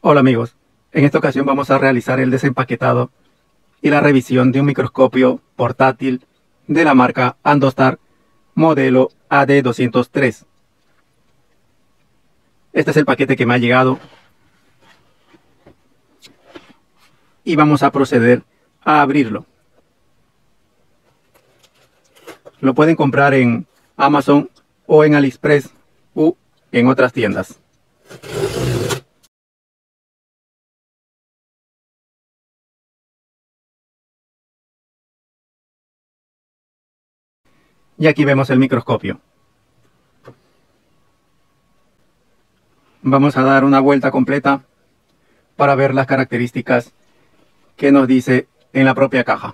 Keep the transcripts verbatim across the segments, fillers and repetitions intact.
Hola amigos, en esta ocasión vamos a realizar el desempaquetado y la revisión de un microscopio portátil de la marca Andostar modelo A D doscientos tres. Este es el paquete que me ha llegado y vamos a proceder a abrirlo. Lo pueden comprar en Amazon o en AliExpress u en otras tiendas. Y aquí vemos el microscopio. Vamos a dar una vuelta completa para ver las características que nos dice en la propia caja.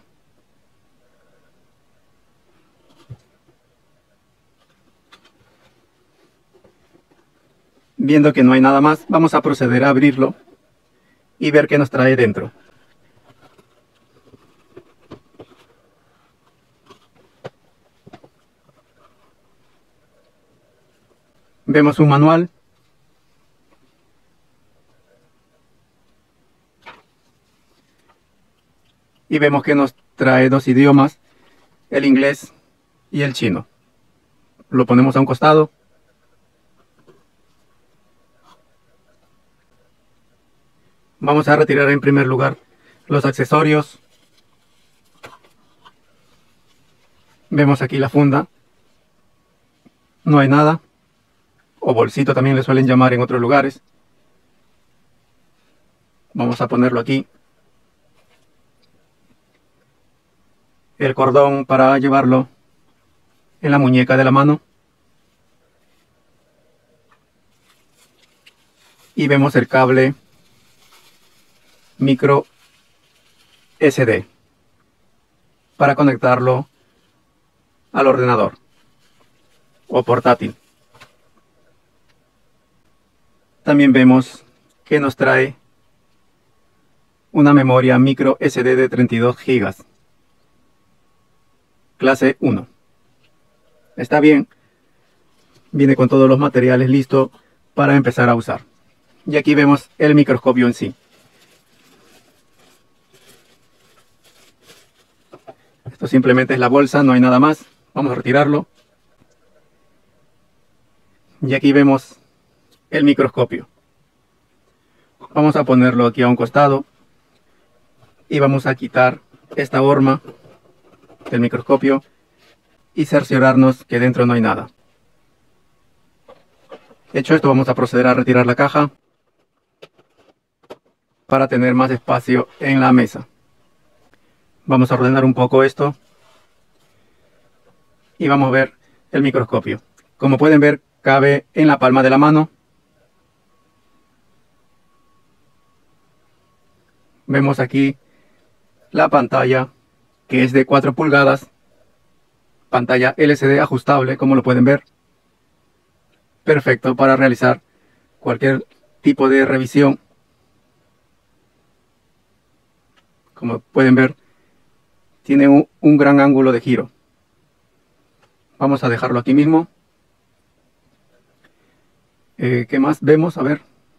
Viendo que no hay nada más, vamos a proceder a abrirlo y ver qué nos trae dentro. Vemos un manual. Y vemos que nos trae dos idiomas, el inglés y el chino. Lo ponemos a un costado. Vamos a retirar en primer lugar los accesorios. Vemos aquí la funda. No hay nada. O bolsito también le suelen llamar en otros lugares. Vamos a ponerlo aquí. El cordón para llevarlo en la muñeca de la mano. Y vemos el cable micro S D para conectarlo al ordenador o portátil. También vemos que nos trae una memoria micro S D de treinta y dos gigas, clase uno. Está bien, viene con todos los materiales listos para empezar a usar. Y aquí vemos el microscopio en sí. Esto simplemente es la bolsa, no hay nada más. Vamos a retirarlo. Y aquí vemos el microscopio. Vamos a ponerlo aquí a un costado. Y vamos a quitar esta horma del microscopio y cerciorarnos que dentro no hay nada. Hecho esto, vamos a proceder a retirar la caja para tener más espacio en la mesa. Vamos a ordenar un poco esto y vamos a ver el microscopio. Como pueden ver, cabe en la palma de la mano. Vemos aquí la pantalla, que es de cuatro pulgadas, pantalla L C D ajustable, como lo pueden ver. Perfecto para realizar cualquier tipo de revisión. Como pueden ver, tiene un, un gran ángulo de giro. Vamos a dejarlo aquí mismo. Eh, ¿Qué más vemos? A ver.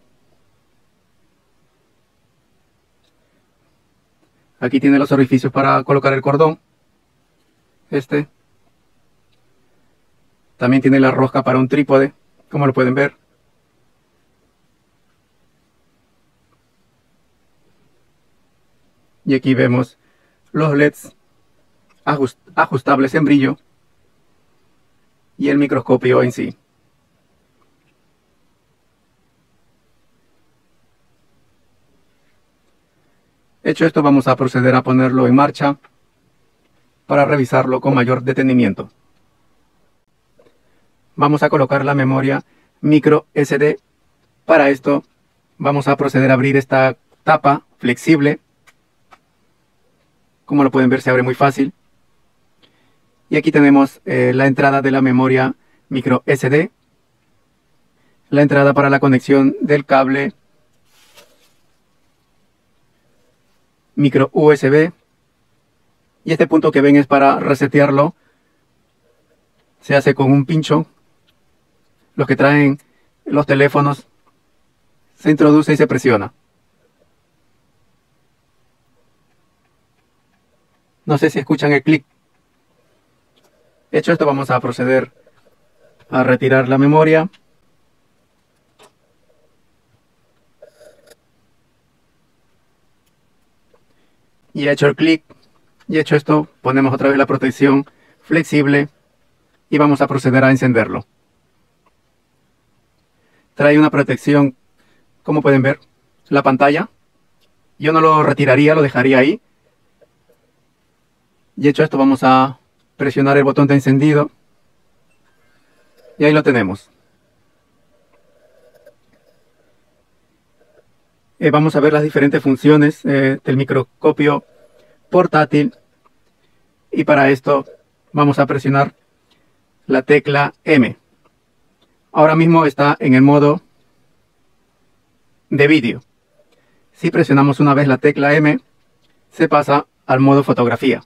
Aquí tiene los orificios para colocar el cordón. Este. También tiene la rosca para un trípode, como lo pueden ver. Y aquí vemos los L E Ds ajust ajustables en brillo y el microscopio en sí. Hecho esto, vamos a proceder a ponerlo en marcha para revisarlo con mayor detenimiento. Vamos a colocar la memoria micro S D. Para esto vamos a proceder a abrir esta tapa flexible. Como lo pueden ver, se abre muy fácil. Y aquí tenemos eh, la entrada de la memoria micro S D. La entrada para la conexión del cable micro U S B. Y este punto que ven es para resetearlo. Se hace con un pincho. Los que traen los teléfonos, se introduce y se presiona. No sé si escuchan el clic. Hecho esto, vamos a proceder a retirar la memoria. Y hecho el clic, y hecho esto, ponemos otra vez la protección flexible y vamos a proceder a encenderlo. Trae una protección, como pueden ver, la pantalla. Yo no lo retiraría, lo dejaría ahí. Y hecho esto, vamos a presionar el botón de encendido. Y ahí lo tenemos. Eh, vamos a ver las diferentes funciones eh, del microscopio portátil. Y para esto vamos a presionar la tecla M. Ahora mismo está en el modo de vídeo. Si presionamos una vez la tecla M, se pasa al modo fotografía.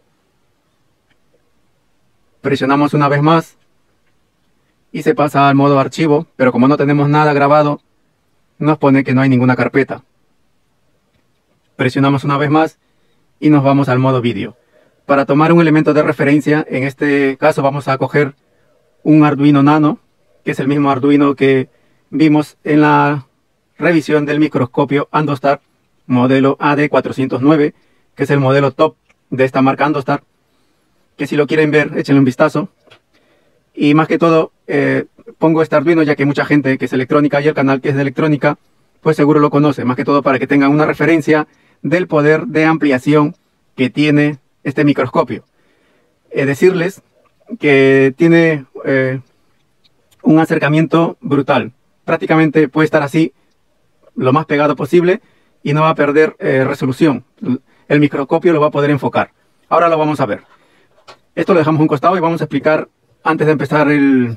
Presionamos una vez más y se pasa al modo archivo, pero como no tenemos nada grabado, nos pone que no hay ninguna carpeta. Presionamos una vez más y nos vamos al modo vídeo. Para tomar un elemento de referencia, en este caso vamos a coger un Arduino Nano, que es el mismo Arduino que vimos en la revisión del microscopio Andostar modelo A D cuatrocientos nueve, que es el modelo top de esta marca Andostar, que si lo quieren ver, échenle un vistazo. Y más que todo, eh, pongo este Arduino ya que mucha gente que es electrónica y el canal que es de electrónica, pues seguro lo conoce, más que todo para que tengan una referencia del poder de ampliación que tiene este microscopio. Eh, decirles que tiene eh, un acercamiento brutal. Prácticamente puede estar así, lo más pegado posible, y no va a perder eh, resolución. El microscopio lo va a poder enfocar. Ahora lo vamos a ver. Esto lo dejamos a un costado y vamos a explicar antes de empezar el,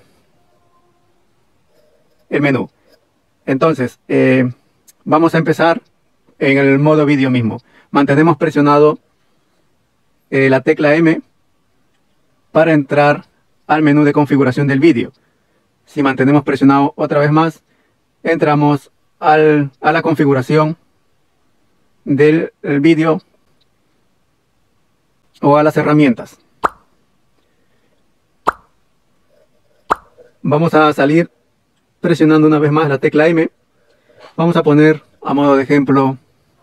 el menú. Entonces, eh, vamos a empezar en el modo vídeo mismo. Mantenemos presionado eh, la tecla M para entrar al menú de configuración del vídeo. Si mantenemos presionado otra vez más, entramos al, a la configuración del vídeo o a las herramientas. Vamos a salir presionando una vez más la tecla M. Vamos a poner a modo de ejemplo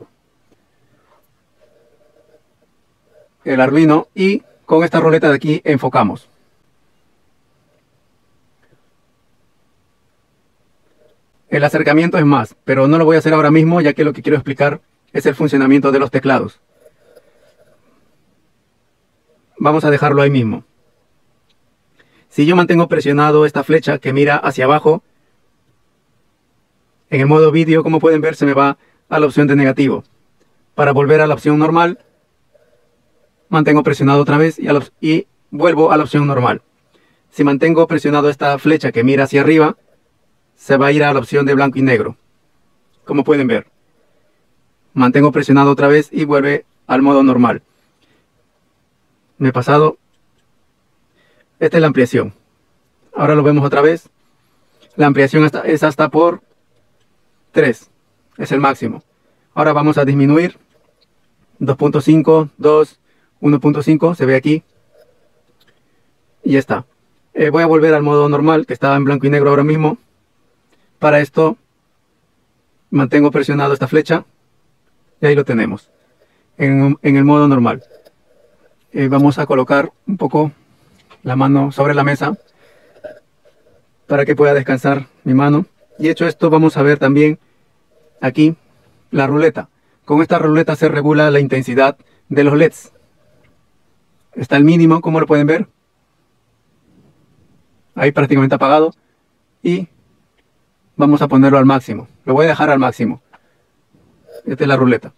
el Arduino y con esta ruleta de aquí enfocamos. El acercamiento es más, pero no lo voy a hacer ahora mismo ya que lo que quiero explicar es el funcionamiento de los teclados. Vamos a dejarlo ahí mismo. Si yo mantengo presionado esta flecha que mira hacia abajo, en el modo vídeo, como pueden ver, se me va a la opción de negativo. Para volver a la opción normal, mantengo presionado otra vez y, a la, y vuelvo a la opción normal. Si mantengo presionado esta flecha que mira hacia arriba, se va a ir a la opción de blanco y negro. Como pueden ver, mantengo presionado otra vez y vuelve al modo normal. Me he pasado. Esta es la ampliación. Ahora lo vemos otra vez. La ampliación hasta, es hasta por tres. Es el máximo. Ahora vamos a disminuir. dos punto cinco, dos, uno punto cinco. Se ve aquí. Y ya está. Eh, voy a volver al modo normal, que está en blanco y negro ahora mismo. Para esto, mantengo presionado esta flecha. Y ahí lo tenemos. En, en el modo normal. Eh, vamos a colocar un poco la mano sobre la mesa para que pueda descansar mi mano. Y hecho esto, vamos a ver también aquí la ruleta. Con esta ruleta se regula la intensidad de los L E Ds. Está al mínimo, como lo pueden ver. Ahí prácticamente apagado. Y vamos a ponerlo al máximo. Lo voy a dejar al máximo. Esta es la ruleta.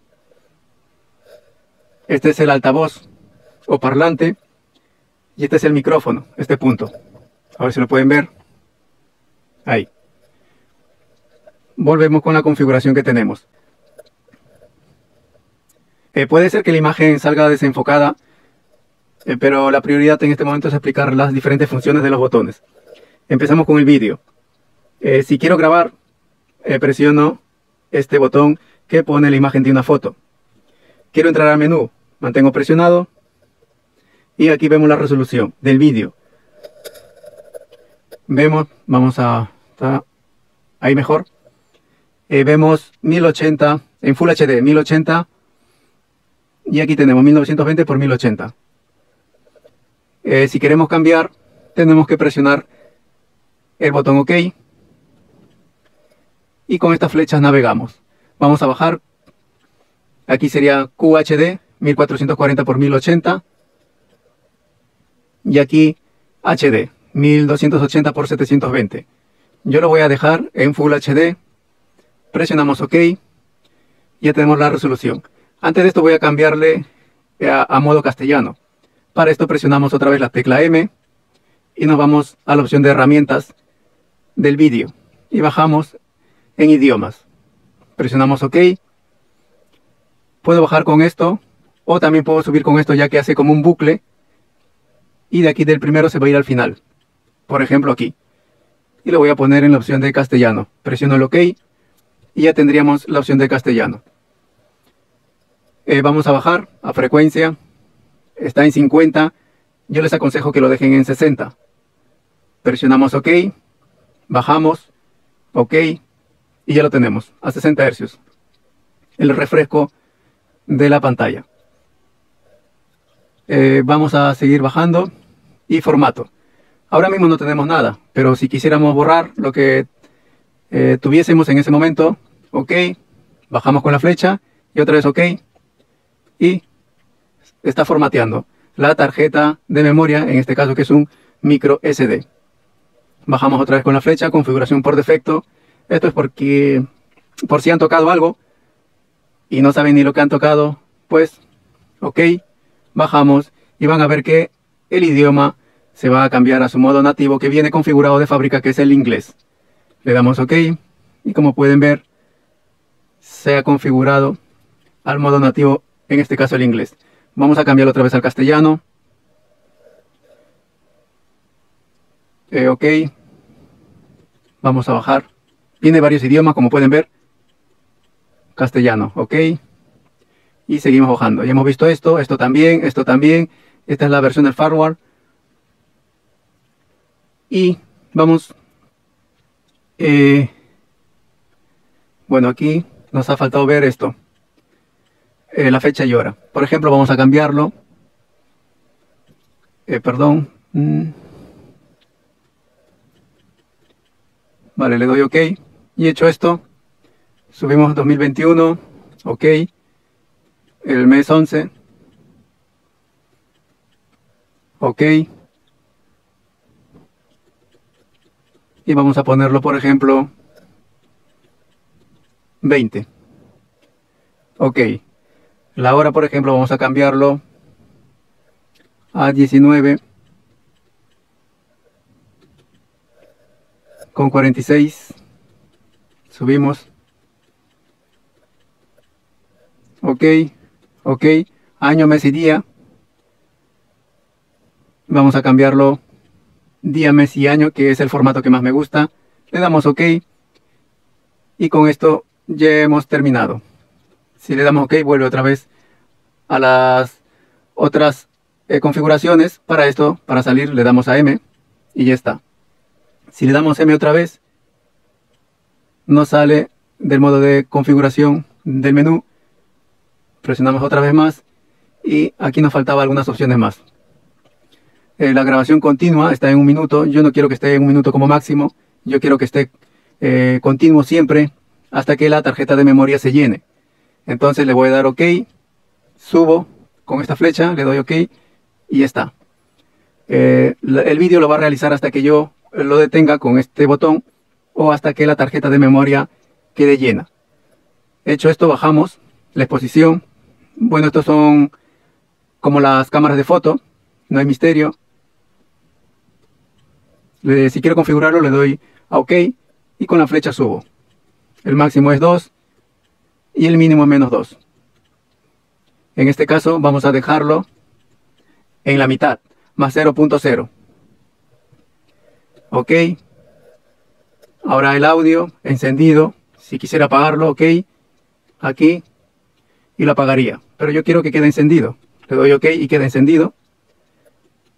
Este es el altavoz o parlante. Y este es el micrófono, este punto. A ver si lo pueden ver. Ahí. Volvemos con la configuración que tenemos. Eh, puede ser que la imagen salga desenfocada, eh, pero la prioridad en este momento es explicar las diferentes funciones de los botones. Empezamos con el vídeo. Eh, si quiero grabar, eh, presiono este botón que pone la imagen de una foto. Quiero entrar al menú, mantengo presionado Y aquí vemos la resolución del vídeo. Vemos, vamos a... Está ahí mejor. Eh, vemos mil ochenta en Full H D, mil ochenta. Y aquí tenemos mil novecientos veinte por mil ochenta. Eh, si queremos cambiar, tenemos que presionar el botón OK. Y con estas flechas navegamos. Vamos a bajar. Aquí sería Q H D, mil cuatrocientos cuarenta por mil ochenta. Y aquí H D, mil doscientos ochenta por setecientos veinte. Yo lo voy a dejar en Full H D. Presionamos OK. Ya tenemos la resolución. Antes de esto voy a cambiarle a, a modo castellano. Para esto presionamos otra vez la tecla M. Y nos vamos a la opción de herramientas del vídeo. Y bajamos en idiomas. Presionamos OK. Puedo bajar con esto. O también puedo subir con esto, ya que hace como un bucle. Y de aquí del primero se va a ir al final. Por ejemplo aquí. Y lo voy a poner en la opción de castellano. Presiono el OK. Y ya tendríamos la opción de castellano. Eh, vamos a bajar a frecuencia. Está en cincuenta. Yo les aconsejo que lo dejen en sesenta. Presionamos OK. Bajamos. OK. Y ya lo tenemos a sesenta hercios. El refresco de la pantalla. Eh, vamos a seguir bajando. Y formato. Ahora mismo no tenemos nada. Pero si quisiéramos borrar lo que eh, tuviésemos en ese momento. OK. Bajamos con la flecha. Y otra vez OK. Y está formateando la tarjeta de memoria, en este caso que es un micro S D. Bajamos otra vez con la flecha, configuración por defecto. Esto es porque, por si han tocado algo y no saben ni lo que han tocado, pues OK, bajamos y van a ver que el idioma se va a cambiar a su modo nativo que viene configurado de fábrica, que es el inglés. Le damos OK y como pueden ver se ha configurado al modo nativo, en este caso el inglés. Vamos a cambiarlo otra vez al castellano. Eh, OK. Vamos a bajar. Tiene varios idiomas, como pueden ver. Castellano, OK. Y seguimos bajando. Ya hemos visto esto, esto también, esto también. Esta es la versión del firmware. Y vamos. Eh, bueno, aquí nos ha faltado ver esto. Eh, la fecha y hora. Por ejemplo, vamos a cambiarlo. Eh, perdón. Mm. Vale, le doy OK. Y hecho esto, subimos dos mil veintiuno. OK. El mes once. OK. Y vamos a ponerlo, por ejemplo, veinte. OK. La hora, por ejemplo, vamos a cambiarlo a diecinueve con cuarenta y seis. Subimos. OK. OK. Año, mes y día. Vamos a cambiarlo día, mes y año, que es el formato que más me gusta. Le damos OK. Y con esto ya hemos terminado. Si le damos OK, vuelve otra vez a las otras eh, configuraciones. Para esto, para salir, le damos a M y ya está. Si le damos M otra vez, nos sale del modo de configuración del menú. Presionamos otra vez más y aquí nos faltaban algunas opciones más. Eh, la grabación continua está en un minuto. Yo no quiero que esté en un minuto como máximo. Yo quiero que esté eh, continuo siempre hasta que la tarjeta de memoria se llene. Entonces le voy a dar OK, subo con esta flecha, le doy OK y ya está. Eh, el vídeo lo va a realizar hasta que yo lo detenga con este botón o hasta que la tarjeta de memoria quede llena. Hecho esto, bajamos la exposición. Bueno, estos son como las cámaras de foto, no hay misterio. Le, si quiero configurarlo, le doy a OK y con la flecha subo. El máximo es dos. Y el mínimo es menos dos. En este caso vamos a dejarlo en la mitad, más cero punto cero. OK. Ahora el audio encendido. Si quisiera apagarlo, OK. Aquí. Y lo apagaría. Pero yo quiero que quede encendido. Le doy OK y queda encendido.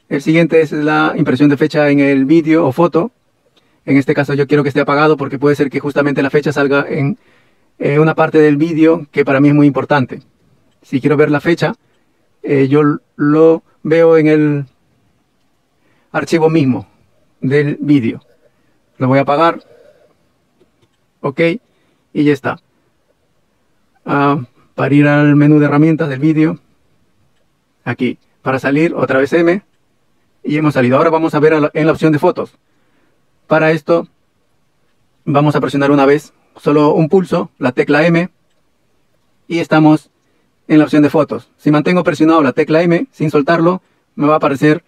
El siguiente es la impresión de fecha en el vídeo o foto. En este caso yo quiero que esté apagado porque puede ser que justamente la fecha salga en eh, una parte del vídeo que para mí es muy importante. Si quiero ver la fecha, eh, yo lo veo en el archivo mismo del vídeo. Lo voy a apagar. Ok. Y ya está. Uh, para ir al menú de herramientas del vídeo. Aquí. Para salir, otra vez M. Y hemos salido. Ahora vamos a ver a la, en la opción de fotos. Para esto, vamos a presionar una vez, solo un pulso, la tecla M. Y estamos en la opción de fotos. Si mantengo presionado la tecla M, sin soltarlo, me va a aparecer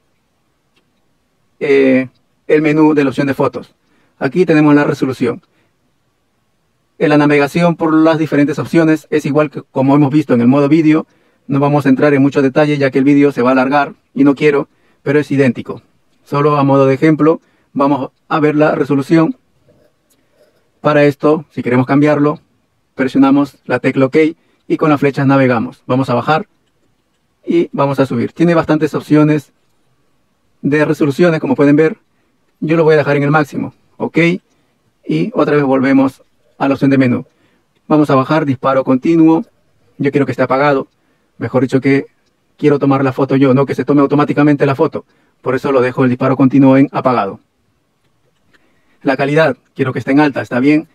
eh, el menú de la opción de fotos. Aquí tenemos la resolución. En la navegación por las diferentes opciones es igual que como hemos visto en el modo vídeo. No vamos a entrar en mucho detalle ya que el vídeo se va a alargar y no quiero, pero es idéntico. Solo a modo de ejemplo vamos a ver la resolución. Para esto, si queremos cambiarlo, presionamos la tecla OK y con las flechas navegamos. Vamos a bajar y vamos a subir. Tiene bastantes opciones de resoluciones, como pueden ver. Yo lo voy a dejar en el máximo. OK. Y otra vez volvemos a la opción de menú. Vamos a bajar, disparo continuo. Yo quiero que esté apagado. Mejor dicho que quiero tomar la foto yo, no que se tome automáticamente la foto. Por eso lo dejo el disparo continuo en apagado. La calidad, quiero que esté en alta, está bien.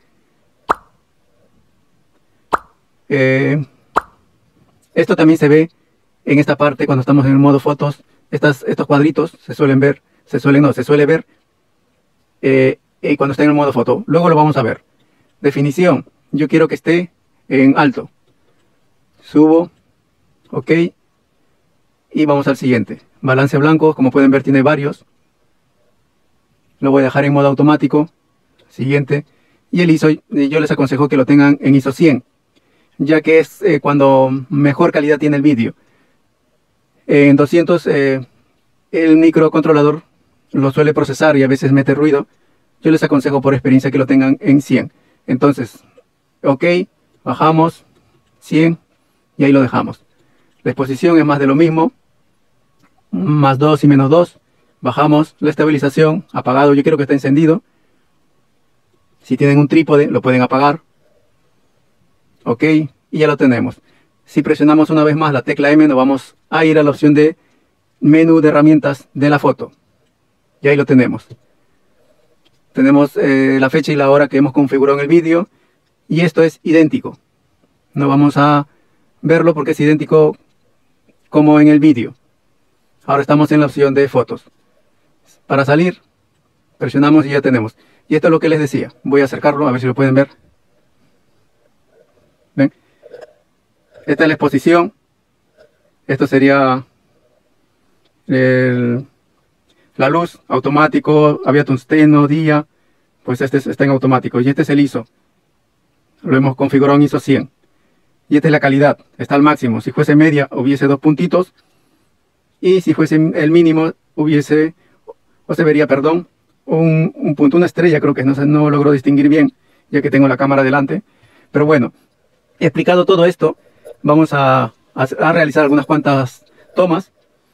Eh, esto también se ve en esta parte cuando estamos en el modo fotos. Estas, estos cuadritos se suelen ver, se suelen no, se suele ver eh, eh, cuando está en el modo foto. Luego lo vamos a ver. Definición, yo quiero que esté en alto. Subo, OK. Y vamos al siguiente. Balance blanco, como pueden ver tiene varios. Lo voy a dejar en modo automático. Siguiente. Y el I S O, yo les aconsejo que lo tengan en I S O cien. Ya que es eh, cuando mejor calidad tiene el vídeo. En doscientos eh, el microcontrolador lo suele procesar y a veces mete ruido. Yo les aconsejo por experiencia que lo tengan en cien. Entonces, OK. Bajamos. cien. Y ahí lo dejamos. La exposición es más de lo mismo. Más dos y menos dos. Bajamos la estabilización, apagado, yo quiero que esté encendido. Si tienen un trípode, lo pueden apagar. OK, y ya lo tenemos. Si presionamos una vez más la tecla M, nos vamos a ir a la opción de menú de herramientas de la foto. Y ahí lo tenemos. Tenemos eh, la fecha y la hora que hemos configurado en el vídeo. Y esto es idéntico. No vamos a verlo porque es idéntico como en el vídeo. Ahora estamos en la opción de fotos. Para salir, presionamos y ya tenemos. Y esto es lo que les decía. Voy a acercarlo a ver si lo pueden ver. ¿Ven? Esta es la exposición. Esto sería el, la luz, automático, había tungsteno, día. Pues este está en automático. Y este es el I S O. Lo hemos configurado en I S O cien. Y esta es la calidad. Está al máximo. Si fuese media, hubiese dos puntitos. Y si fuese el mínimo, hubiese... o se vería, perdón, un, un punto, una estrella, creo que no, no logro distinguir bien, ya que tengo la cámara delante. Pero bueno, explicado todo esto, vamos a, a, a realizar algunas cuantas tomas.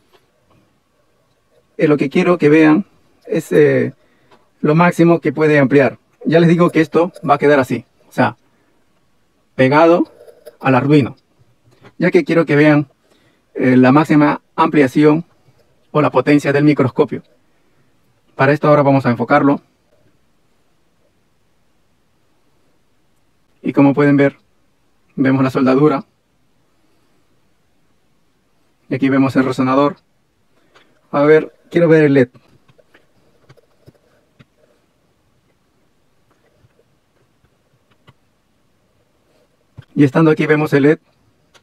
Eh, lo que quiero que vean es eh, lo máximo que puede ampliar. Ya les digo que esto va a quedar así, o sea, pegado al Arduino. Ya que quiero que vean eh, la máxima ampliación o la potencia del microscopio. Para esto ahora vamos a enfocarlo. Y como pueden ver, vemos la soldadura. Y aquí vemos el resonador. A ver, quiero ver el L E D. Y estando aquí vemos el L E D.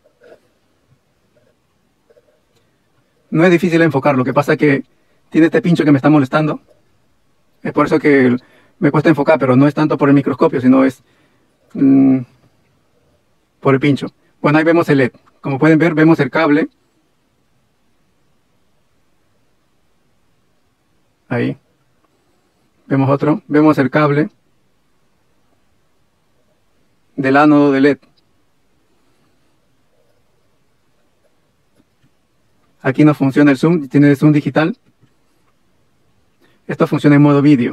No es difícil enfocar, lo que pasa es que tiene este pincho que me está molestando. Es por eso que me cuesta enfocar, pero no es tanto por el microscopio, sino es mmm, por el pincho. Bueno, ahí vemos el L E D. Como pueden ver, vemos el cable. Ahí. Vemos otro. Vemos el cable del ánodo del L E D. Aquí no funciona el zoom, tiene el zoom digital. Esto funciona en modo vídeo.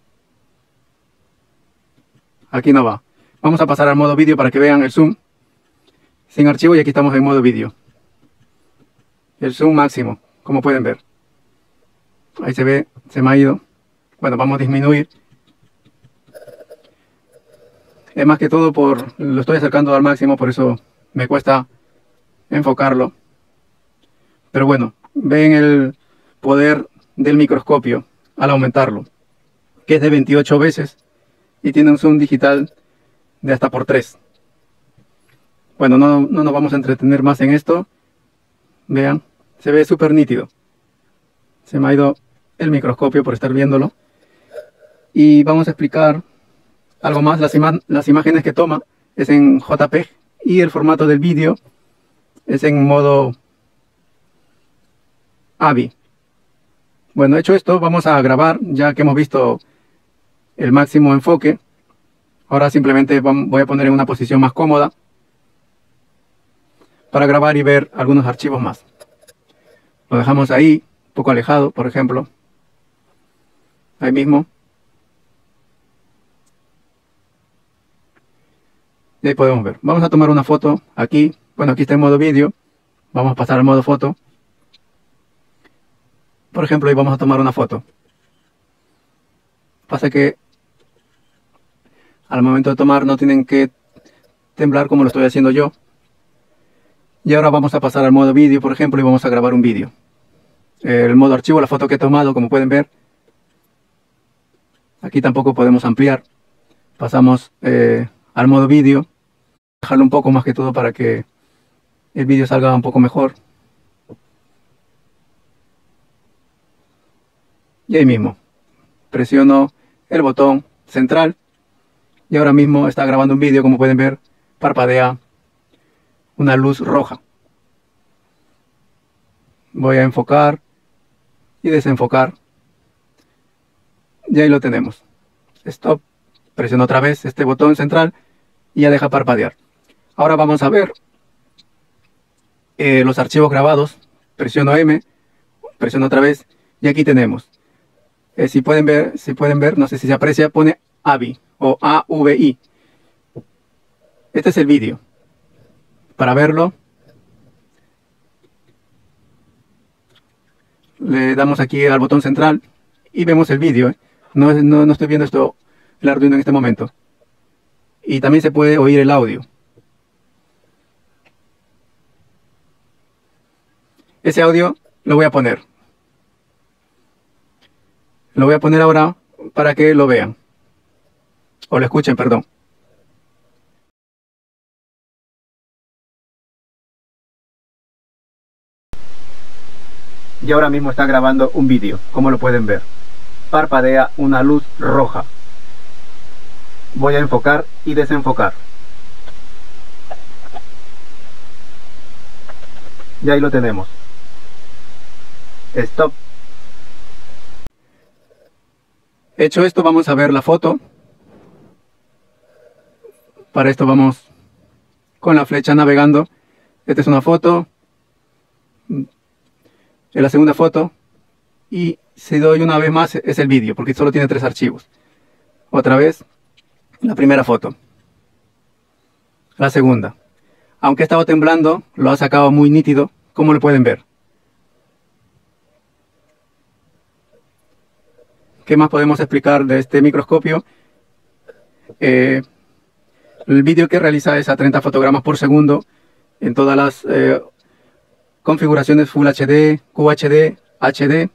Aquí no va. Vamos a pasar al modo vídeo para que vean el zoom sin archivo, y aquí estamos en modo vídeo. El zoom máximo, como pueden ver. Ahí se ve, se me ha ido. Bueno, vamos a disminuir. Es más que todo por, lo estoy acercando al máximo, por eso me cuesta enfocarlo. Pero bueno, ven el poder del microscopio al aumentarlo, que es de veintiocho veces y tiene un zoom digital de hasta por tres. Bueno, no, no nos vamos a entretener más en esto. Vean, se ve súper nítido. Se me ha ido el microscopio por estar viéndolo. Y vamos a explicar algo más. Las, ima las imágenes que toma es en J P G y el formato del vídeo es en modo A V I. Bueno, hecho esto, vamos a grabar, ya que hemos visto el máximo enfoque. Ahora simplemente voy a poner en una posición más cómoda para grabar y ver algunos archivos más. Lo dejamos ahí, un poco alejado, por ejemplo. Ahí mismo. Y ahí podemos ver. Vamos a tomar una foto aquí. Bueno, aquí está en modo vídeo. Vamos a pasar al modo foto. Por ejemplo, ahí vamos a tomar una foto. Pasa que al momento de tomar no tienen que temblar como lo estoy haciendo yo. Y ahora vamos a pasar al modo vídeo, por ejemplo, y vamos a grabar un vídeo. El modo archivo, la foto que he tomado, como pueden ver. Aquí tampoco podemos ampliar. Pasamos eh, al modo vídeo. Dejarlo un poco más que todo para que el vídeo salga un poco mejor. Y ahí mismo presiono el botón central y ahora mismo está grabando un vídeo. Como pueden ver, parpadea una luz roja. Voy a enfocar y desenfocar y ahí lo tenemos. Stop. Presiono otra vez este botón central y ya deja parpadear. Ahora vamos a ver eh, los archivos grabados. Presiono M, presiono otra vez y aquí tenemos. Eh, si pueden ver, si pueden ver, no sé si se aprecia, pone A V I o A V I. Este es el vídeo. Para verlo, le damos aquí al botón central y vemos el vídeo. ¿eh? No, no, no estoy viendo esto, el Arduino en este momento. Y también se puede oír el audio. Ese audio lo voy a poner. Lo voy a poner ahora para que lo vean. O lo escuchen, perdón. Y ahora mismo está grabando un vídeo, como lo pueden ver. Parpadea una luz roja. Voy a enfocar y desenfocar. Y ahí lo tenemos. Stop. Hecho esto, vamos a ver la foto. Para esto vamos con la flecha navegando. Esta es una foto. Es la segunda foto. Y si doy una vez más es el vídeo, porque solo tiene tres archivos. Otra vez, la primera foto. La segunda. Aunque ha estado temblando, lo ha sacado muy nítido, como lo pueden ver. ¿Qué más podemos explicar de este microscopio? Eh, el vídeo que realiza es a treinta fotogramas por segundo en todas las eh, configuraciones Full H D, Q H D, H D.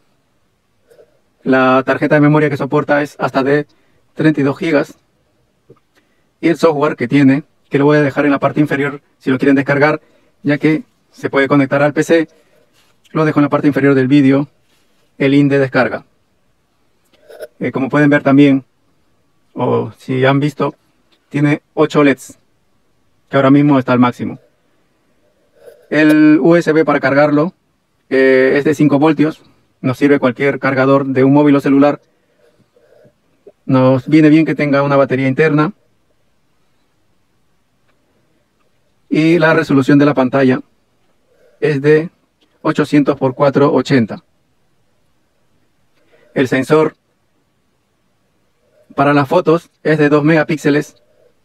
La tarjeta de memoria que soporta es hasta de treinta y dos gigas. Y el software que tiene, que lo voy a dejar en la parte inferior si lo quieren descargar, ya que se puede conectar al P C. Lo dejo en la parte inferior del vídeo, el link de descarga. Eh, como pueden ver también, o si han visto, tiene ocho L E Ds, que ahora mismo está al máximo. El U S B para cargarlo eh, es de cinco voltios. Nos sirve cualquier cargador de un móvil o celular. Nos viene bien que tenga una batería interna. Y la resolución de la pantalla es de ochocientos por cuatrocientos ochenta. El sensor para las fotos es de dos megapíxeles.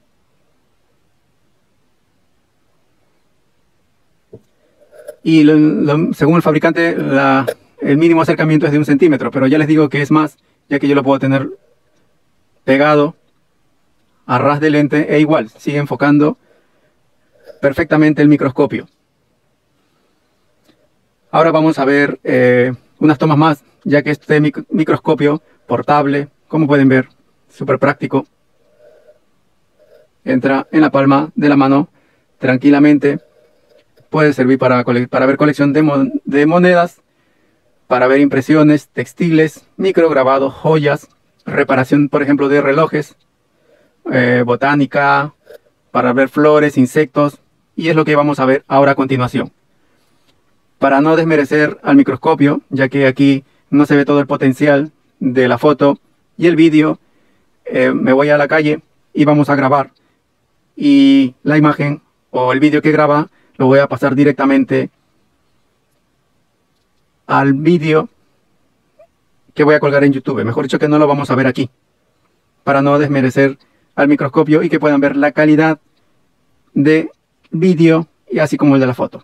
Y lo, lo, según el fabricante, la, el mínimo acercamiento es de un centímetro, pero ya les digo que es más, ya que yo lo puedo tener pegado a ras de lente e igual sigue enfocando perfectamente el microscopio. Ahora vamos a ver eh, unas tomas más, ya que este mic microscopio portable, como pueden ver, súper práctico, entra en la palma de la mano tranquilamente. Puede servir para, para ver colección de, mon de monedas, para ver impresiones, textiles, micrograbados, joyas, reparación, por ejemplo, de relojes, eh, botánica, para ver flores, insectos, y es lo que vamos a ver ahora a continuación. Para no desmerecer al microscopio, ya que aquí no se ve todo el potencial de la foto y el vídeo, eh, me voy a la calle y vamos a grabar. Y la imagen o el vídeo que graba lo voy a pasar directamente al vídeo que voy a colgar en YouTube. Mejor dicho, que no lo vamos a ver aquí, para no desmerecer al microscopio y que puedan ver la calidad de vídeo y así como el de la foto.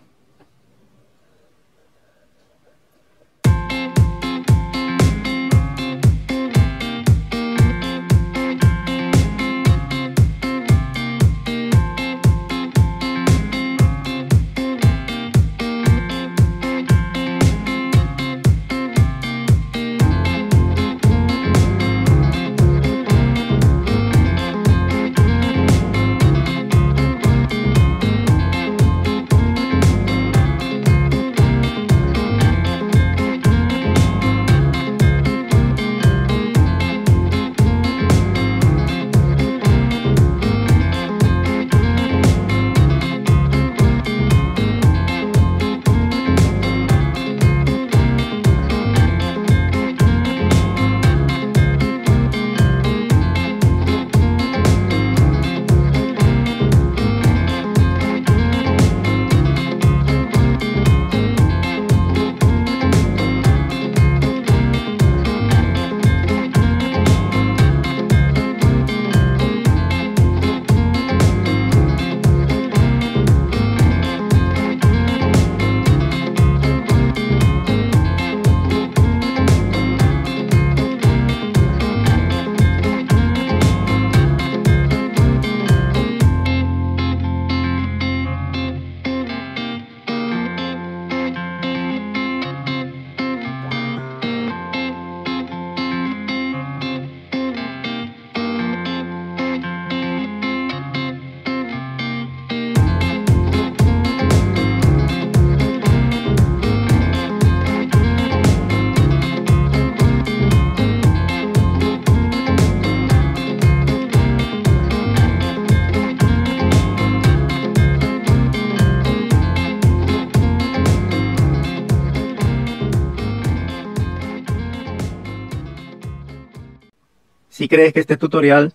Si crees que este tutorial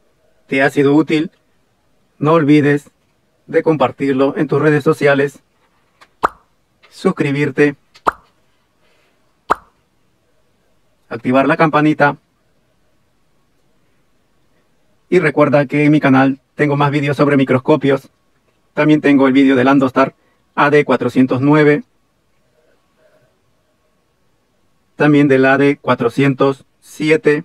te ha sido útil, no olvides de compartirlo en tus redes sociales, suscribirte, activar la campanita y recuerda que en mi canal tengo más vídeos sobre microscopios. También tengo el vídeo del Andostar A D cuatrocientos nueve, también del A D cuatrocientos siete,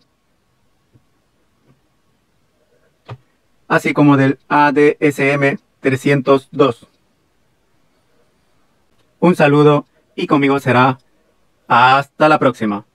así como del A D S M trescientos dos. Un saludo y conmigo será hasta la próxima.